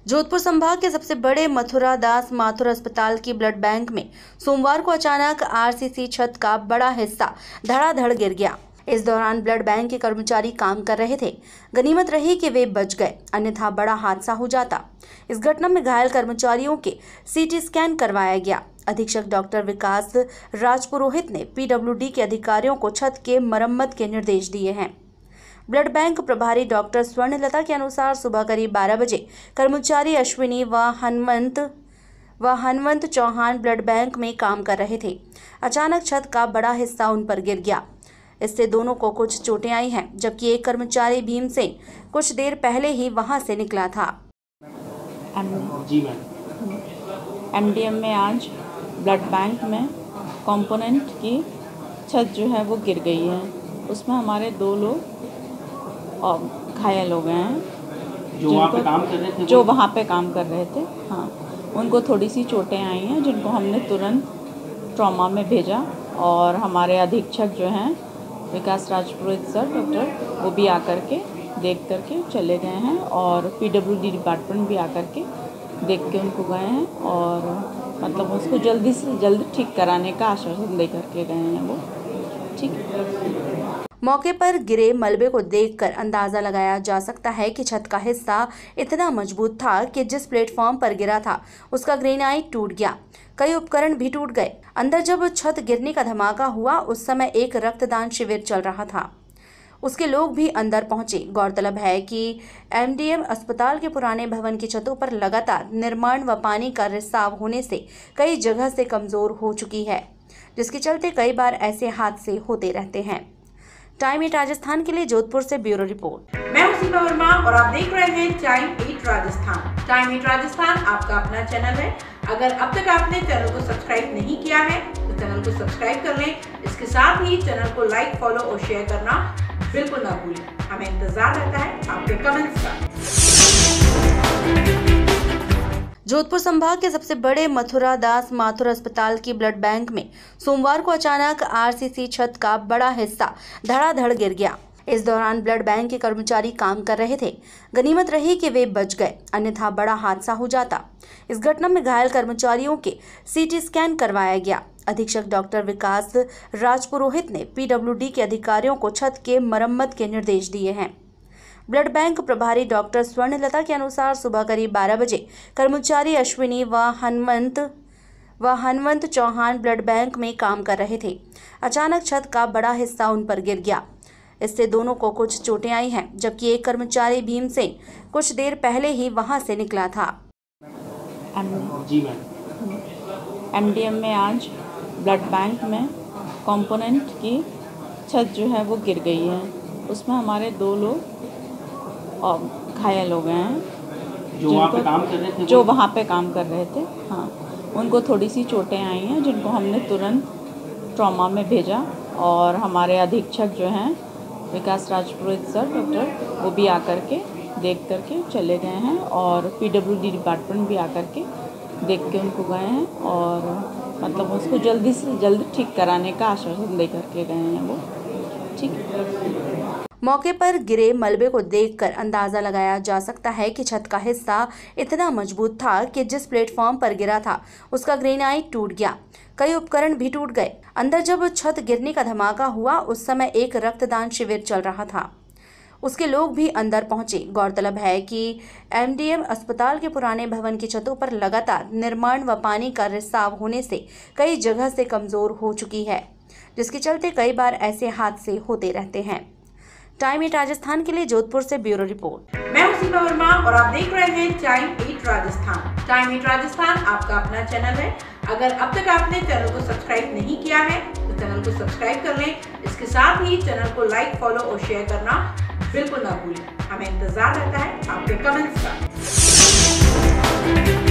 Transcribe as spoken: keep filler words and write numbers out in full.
जोधपुर संभाग के सबसे बड़े मथुरा दास माथुर अस्पताल की ब्लड बैंक में सोमवार को अचानक आरसीसी छत का बड़ा हिस्सा धड़ाधड़ गिर गया। इस दौरान ब्लड बैंक के कर्मचारी काम कर रहे थे। गनीमत रही कि वे बच गए, अन्यथा बड़ा हादसा हो जाता। इस घटना में घायल कर्मचारियों के सीटी स्कैन करवाया गया। अधीक्षक डॉक्टर विकास राजपुरोहित ने पीडब्ल्यूडी के अधिकारियों को छत के मरम्मत के निर्देश दिए हैं। ब्लड बैंक प्रभारी डॉक्टर स्वर्णलता के अनुसार सुबह करीब बारह बजे कर्मचारी अश्विनी व हनुमंत व हनुमंत चौहान ब्लड बैंक में काम कर रहे थे। अचानक छत का बड़ा हिस्सा उन पर गिर गया। इससे दोनों को कुछ चोटें आई हैं, जबकि एक कर्मचारी भीमसेन कुछ देर पहले ही वहां से निकला था। जी मैम, एमडीएम में आज ब्लड बैंक में कंपोनेंट की छत जो है वो गिर गई है। उसमें हमारे दो लोग और घायल हो गए हैं, जो वहाँ पे काम कर रहे थे जो वहाँ पे काम कर रहे थे हाँ, उनको थोड़ी सी चोटें आई हैं, जिनको हमने तुरंत ट्रॉमा में भेजा। और हमारे अधीक्षक जो हैं विकास राजपुरोहित सर डॉक्टर, वो भी आकर के देख करके चले गए हैं, और पीडब्ल्यूडी डिपार्टमेंट भी आकर के देख के उनको गए हैं, और मतलब उसको जल्दी से जल्दी ठीक कराने का आश्वासन दे करके गए हैं वो। ठीक है। मौके पर गिरे मलबे को देखकर अंदाजा लगाया जा सकता है कि छत का हिस्सा इतना मजबूत था कि जिस प्लेटफॉर्म पर गिरा था उसका ग्रेनाइट टूट गया। कई उपकरण भी टूट गए। अंदर जब छत गिरने का धमाका हुआ, उस समय एक रक्तदान शिविर चल रहा था। उसके लोग भी अंदर पहुंचे। गौरतलब है कि एमडीएम अस्पताल के पुराने भवन की छतों पर लगातार निर्माण व पानी का रिसाव होने से कई जगह से कमजोर हो चुकी है, जिसके चलते कई बार ऐसे हादसे होते रहते हैं। टाइम एट राजस्थान के लिए जोधपुर से ब्यूरो रिपोर्ट। मैं हूं सीमा वर्मा और आप देख रहे हैं time at Rajasthan. Time at Rajasthan आपका अपना चैनल है। अगर अब तक आपने चैनल को सब्सक्राइब नहीं किया है तो चैनल को सब्सक्राइब कर लें। इसके साथ ही चैनल को लाइक, फॉलो और शेयर करना बिल्कुल ना भूलें। हमें इंतजार रहता है आपके कमेंट्स का। जोधपुर संभाग के सबसे बड़े मथुरा दास माथुर अस्पताल की ब्लड बैंक में सोमवार को अचानक आरसीसी छत का बड़ा हिस्सा धड़ाधड़ गिर गया। इस दौरान ब्लड बैंक के कर्मचारी काम कर रहे थे। गनीमत रही कि वे बच गए, अन्यथा बड़ा हादसा हो जाता। इस घटना में घायल कर्मचारियों के सीटी स्कैन करवाया गया। अधीक्षक डॉक्टर विकास राजपुरोहित ने पीडब्ल्यूडी के अधिकारियों को छत के मरम्मत के निर्देश दिए हैं। ब्लड बैंक प्रभारी डॉक्टर स्वर्णलता के अनुसार सुबह करीब बारह बजे कर्मचारी अश्विनी व हनुमंत व हनुमंत चौहान ब्लड बैंक में काम कर रहे थे। अचानक छत का बड़ा हिस्सा उन पर गिर गया। इससे दोनों को कुछ चोटें आई हैं, जबकि एक कर्मचारी भीमसेन कुछ देर पहले ही वहां से निकला था। जी मैम, एमडीएम में आज ब्लड बैंक में कंपोनेंट की छत जो है वो गिर गई है। उसमें हमारे दो लोग और घायल हो गए हैं, जो वहाँ पे काम कर रहे थे जो वहाँ पे काम कर रहे थे हाँ, उनको थोड़ी सी चोटें आई हैं, जिनको हमने तुरंत ट्रॉमा में भेजा। और हमारे अधीक्षक जो हैं विकास राजपुरोहित सर डॉक्टर, वो भी आकर के देख करके चले गए हैं, और पीडब्ल्यूडी डिपार्टमेंट भी आकर के देख के उनको गए हैं, और मतलब उसको जल्दी से जल्दी ठीक कराने का आश्वासन दे करके गए हैं वो। ठीक है। मौके पर गिरे मलबे को देखकर अंदाजा लगाया जा सकता है कि छत का हिस्सा इतना मजबूत था कि जिस प्लेटफॉर्म पर गिरा था उसका ग्रेनाइट टूट गया। कई उपकरण भी टूट गए। अंदर जब छत गिरने का धमाका हुआ, उस समय एक रक्तदान शिविर चल रहा था। उसके लोग भी अंदर पहुंचे। गौरतलब है कि एमडीएम अस्पताल के पुराने भवन की छतों पर लगातार निर्माण व पानी का रिसाव होने से कई जगह से कमजोर हो चुकी है, जिसके चलते कई बार ऐसे हादसे होते रहते हैं। टाइम एट राजस्थान के लिए जोधपुर से ब्यूरो रिपोर्ट। मैं हूं सीमा वर्मा और आप देख रहे हैं time at Rajasthan. Time at Rajasthan आपका अपना चैनल है। अगर अब तक आपने चैनल को सब्सक्राइब नहीं किया है तो चैनल को सब्सक्राइब कर लें। इसके साथ ही चैनल को लाइक, फॉलो और शेयर करना बिल्कुल ना भूलें। हमें इंतजार रहता है आपके कमेंट्स का।